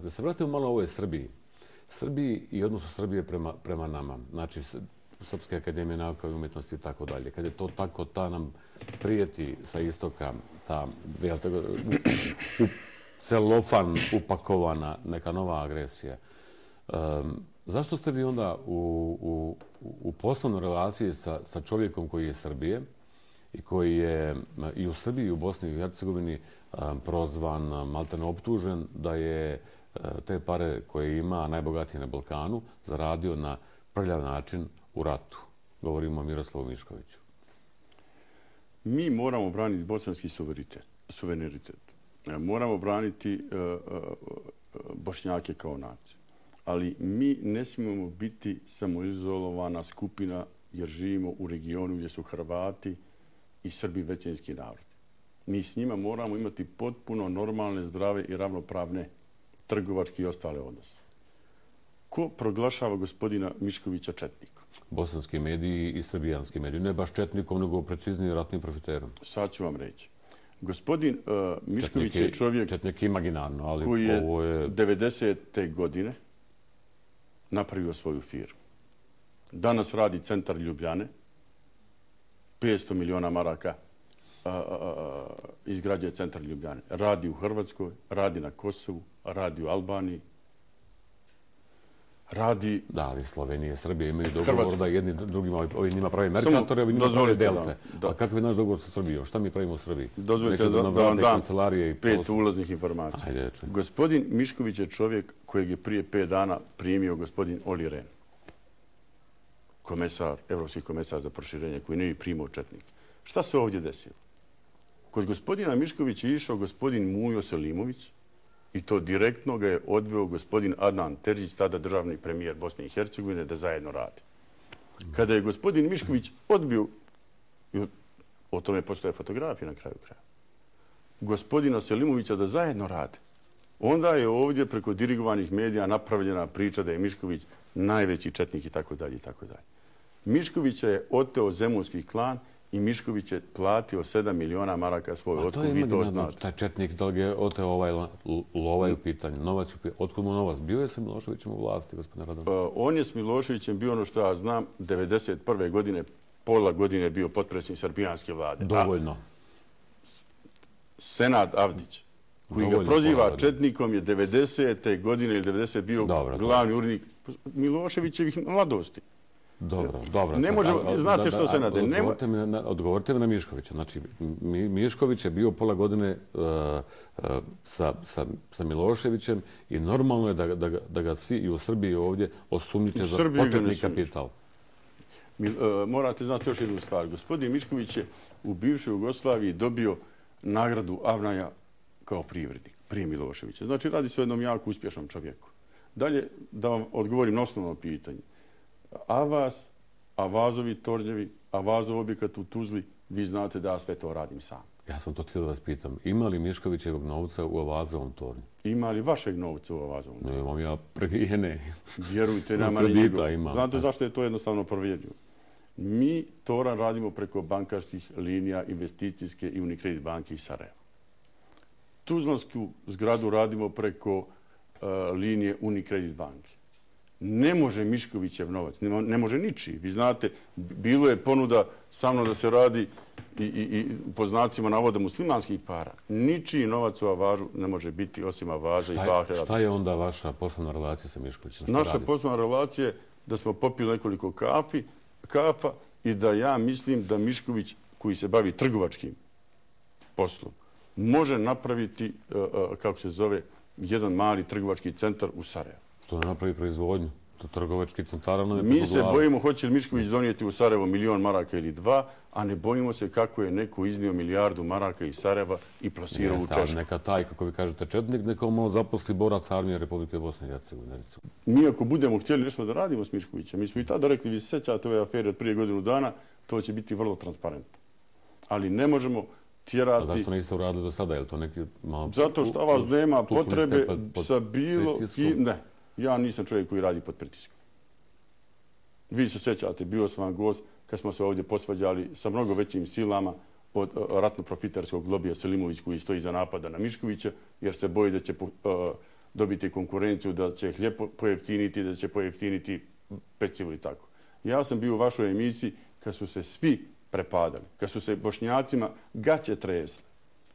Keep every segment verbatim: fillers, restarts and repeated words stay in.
Da se vratimo malo o ovoj Srbiji. Srbiji i odnosu Srbije prema, prema nama. Znači, Srpske akademije nauka i umjetnosti i tako dalje. Kad je to tako, ta nam prijeti sa istoka, ta jel, tako, u, u celofan upakovana neka nova agresija. Um, zašto ste vi onda u, u, u poslovnoj relaciji sa, sa čovjekom koji je Srbije i koji je i u Srbiji i u Bosni i Hercegovini um, prozvan, maltene optužen da je uh, te pare koje ima najbogatiji na Balkanu zaradio na prljav način u ratu? Govorimo o Miroslavu Miškoviću. Mi moramo braniti bosanski suverenitet. Moramo braniti uh, uh, Bošnjake kao naciju. Ali mi ne smijemo biti samoizolovana skupina jer živimo u regionu gdje su Hrvati i Srbi većinski narod. Mi s njima moramo imati potpuno normalne, zdrave i ravnopravne trgovačke i ostale odnose. Ko proglašava gospodina Miškovića četnikom? Bosanski mediji i srbijanski mediji. Ne baš četnikom, nego preciznije ratnim profiterom. Sad ću vam reći. Gospodin uh, Mišković četnik je čovjek četnik imaginarno, ali koji je, ovo je devedesete godine napravio svoju firmu. Danas radi centar Ljubljane, petsto miliona maraka a, a, a, izgrađuje centar Ljubljane. Radi u Hrvatskoj, radi na Kosovu, radi u Albaniji, radi... Da, ali Slovenija i Srbija imaju dogovor da jedni drugima, ovi njima pravi Merkatore, ovi njima pravi Delte. A kakav je naš dogovor sa Srbijom? Šta mi pravimo u Srbiji? Dozvolite da, da vam dam pet ulaznih informacija. Ajde, gospodin Mišković je čovjek kojeg je prije pet dana primio gospodin Oli Rehn, komesar, evropski komesar za proširenje, koji ne bi primao četnik. Šta se ovdje desilo? Kod gospodina Miškovića je išao gospodin Mujo Selimović, i to direktno ga je odveo gospodin Adnan Terzić, tada državni premijer Bosne i Hercegovine, da zajedno radi. Kada je gospodin Mišković odbio, o tome postoje fotografije na kraju kraja, gospodina Selimovića da zajedno rade, onda je ovdje preko dirigovanih medija napravljena priča da je Mišković najveći četnik i tako dalje i tako dalje. Miškovića je oteo zemunski klan i Mišković je platio sedam miliona maraka svoj otkup. Vi to znate. Taj četnik, da li je oteo ovaj lovaj u pitanju, novac u pitanju? Otkud mu novac? Bio je sa Miloševićem u vlasti, gospodine Radomić? On je s Miloševićem bio ono što ja znam, devedeset prve godine, pola godine bio potpredsjednik srbijanske vlade. Dovoljno. Senad Avdić, koji ga proziva četnikom, je devedesete godine ili devedeset bio glavni urednik Miloševićevih mladosti. Dobro, dobro. Ne možemo, znate što se nade. Odgovorite mi na Miškovića. Znači, Mišković je bio pola godine sa Miloševićem i normalno je da ga svi i u Srbiji ovdje osumnjiče za početni kapital. Morate znati još jednu stvar. Gospodin Mišković je u bivšoj Jugoslaviji dobio nagradu Avnaja kao privrednik, prije Miloševića. Znači, radi se o jednom jako uspješnom čovjeku. Dalje, da vam odgovorim na osnovno pitanje. Avaz, Avazovi tornjevi, Avazov objekat u Tuzli, vi znate da ja sve to radim sam. Ja sam to htio da vas pitam. Ima li Miškovićevog novca u Avazovom tornju? Ima li vašeg novca u Avazovom tornju? Ne, imam ja prebijene. Vjerujte, nema ni njegov. Znate zašto je to jednostavno provjerljivo? Mi Toran radimo preko bankarskih linija, investicijske i Unicredit banke iz Sarajeva. Tuzlansku zgradu radimo preko uh, linije Unicredit banke. Ne može Miškovićev novac, ne može ničiji. Vi znate, bilo je ponuda sa mnom da se radi i, i, i po znacima navoda muslimanskih para. Ničiji novac u Avažu ne može biti osim Avaža i Fahre. Šta je onda vaša poslovna relacija sa Miškovićem? Naša poslovna relacija je da smo popili nekoliko kafi, kafa i da ja mislim da Mišković, koji se bavi trgovačkim poslom, može napraviti, kako se zove, jedan mali trgovački centar u Sarajevu. Što ne napravi proizvodnju? To trgovački centara nam je Mi se bojimo hoće li Mišković donijeti u Sarajevo milion maraka ili dva, a ne bojimo se kako je neko iznio milijardu maraka iz Sarajeva i plasirao u Češku. Neka taj, kako vi kažete, četnik, neka malo zaposli borac armije Republike Bosne i Hercegovine. Mi ako budemo htjeli nešto da radimo s Miškovićem, mi smo i tada rekli, vi se sjećate ove afere od prije godinu dana, to će biti vrlo transparentno. Ali ne možemo tjerati... A zašto niste uradili do sada? Je li to neki... Zato što vas nema potrebe sa bilo... Ne. Ja nisam čovjek koji radi pod pritiskom. Vi se sjećate, bio sam vam gost kad smo se ovdje posvađali sa mnogo većim silama od ratno-profiterskog lobija Selimović koji stoji za napada na Miškovića, jer se boji da će dobiti konkurenciju, da će hljeb pojeftiniti, da će pojeftiniti pecivo i tako. Ja sam bio u vašoj emisiji kad su se svi prepadali, kad su se Bošnjacima gaće tresle.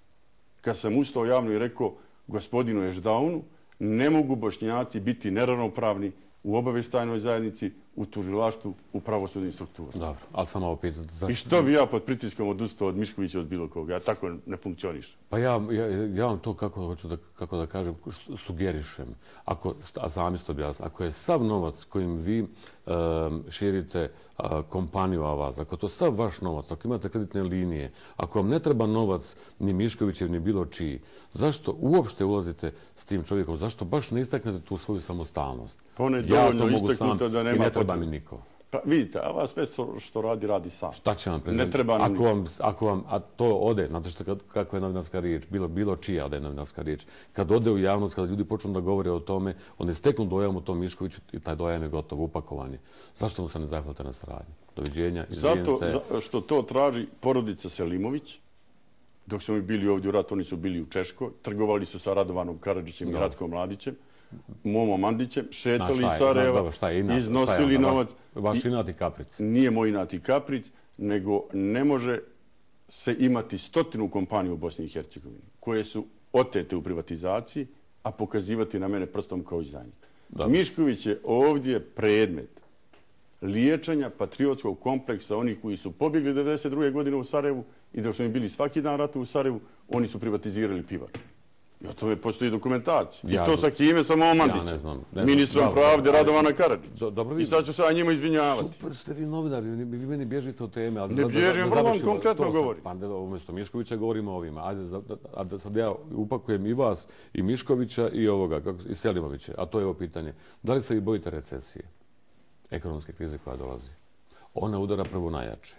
Kad sam ustao javno i rekao gospodinu Ešdaunu, ne mogu Bošnjaci biti neravnopravni u obavještajnoj zajednici, u tužilaštvu, u pravosudnim strukturama. Dobro, ali samo ovo pitati. I što bi ja pod pritiskom odustao od Miškovića, od bilo koga? Ja tako ne funkcionišem. Pa ja, ja, ja vam to, kako, hoću da, kako da kažem, sugerišem. Ako, a sami ste objasnili, ako je sav novac kojim vi um, širite uh, kompaniju Avaz, ako je to sav vaš novac, ako imate kreditne linije, ako vam ne treba novac ni Miškovićev, ni bilo čiji, zašto uopšte ulazite s tim čovjekom? Zašto baš ne istaknete tu svoju samostalnost? Pa on je dovoljno istaknuto da nema i ne treba mi niko. Pa vidite, a vas sve što radi, radi sam. Šta će vam prezident? Ne treba nam ako vam, ako vam, a to ode, znate što, kakva je novinarska riječ, bilo, bilo čija ode novinarska riječ. Kad ode u javnost, kada ljudi počnu da govore o tome, oni steknu dojam o tom Miškoviću i taj dojam je gotovo, upakovanje. Zašto mu se ne zahvalite na saradnji? Doviđenja, izvinite. Zato što to traži porodica Selimović. Dok smo mi bili ovdje u ratu, oni su bili u Češkoj, trgovali su sa Radovanom Karadžićem i Ratkom Mladićem, Momo Mandićem, šetali iz Sarajeva, iznosili novac. Vaš inat i kapric. Nije moj inat i kapric, nego ne može se imati stotinu kompanija u Bosni i Hercegovini koje su otete u privatizaciji, a pokazivati na mene prstom kao izdajnik. Mišković je ovdje predmet liječenja patriotskog kompleksa onih koji su pobjegli devedeset druge godine u Sarajevu i dok su mi bili svaki dan ratu u Sarajevu, oni su privatizirali pivar. I o tome postoji dokumentacija. I to sa kime? Sa Momo Mandićem. Ministrom pravde Radovana Karadžić. I sad ću se ja njima izvinjavati. Super ste vi novinari, vi meni bježite od teme. Ne bježim, vrlo vam konkretno govorim. Pa umjesto Miškovića govorimo o ovima. A da sad ja upakujem i vas, i Miškovića, i ovoga, i Selimovića. A to je ovo pitanje. Da li se vi bojite recesije? Ekonomske krize koja dolazi. Ona udara prvo najjače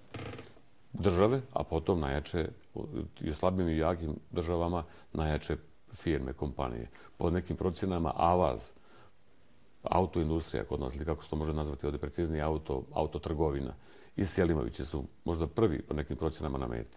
države, a potom najjače i slabim i jakim državama najjače firme, kompanije. Po nekim procjenama Avaz, autoindustrija kod nas, ili kako se to može nazvati ovdje preciznije, auto, autotrgovina, i Selimovići su možda prvi po nekim procjenama na meti.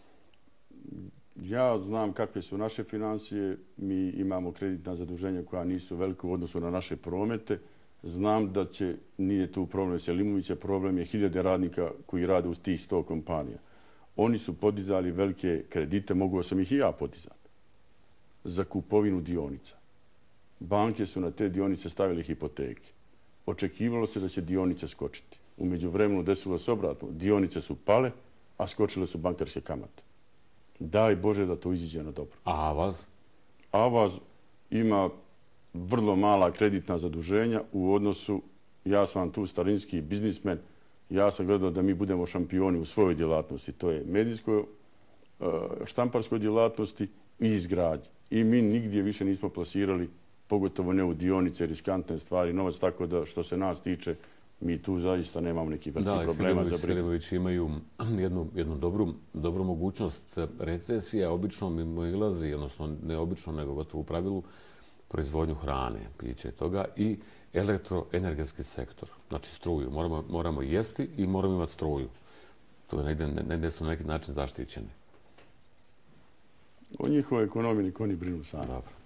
Ja znam kakve su naše financije. Mi imamo kreditna zaduženja koja nisu velike u odnosu na naše promete. Znam da će, nije tu problem Selimovića, problem je hiljade radnika koji rade uz tih sto kompanija. Oni su podizali velike kredite, mogu sam ih i ja podizati, za kupovinu dionica. Banke su na te dionice stavile hipoteke. Očekivalo se da će dionice skočiti. U međuvremenu desilo se obratno. Dionice su pale, a skočile su bankarske kamate. Daj Bože da to iziđe na dobro. A Avaz? Avaz ima vrlo mala kreditna zaduženja u odnosu, ja sam tu starinski biznismen, ja sam gledao da mi budemo šampioni u svojoj djelatnosti, to je medijskoj, štamparskoj djelatnosti i izgradnji. I mi nigdje više nismo plasirali, pogotovo ne u dionice, riskantne stvari, novac, tako da što se nas tiče, mi tu zaista nemamo neki veliki problema za brigu. Da, Selimović imaju jednu, jednu dobru, dobru mogućnost recesije, a obično mimo ilazi, odnosno ne obično, nego gotovo u pravilu, proizvodnju hrane, piće toga i elektroenergetski sektor, znači struju. Moramo, moramo jesti i moramo imati struju. To je negdje, negdje su na neki način zaštićeni. O njihovoj ekonomiji niko ni brinu sami. Dobro.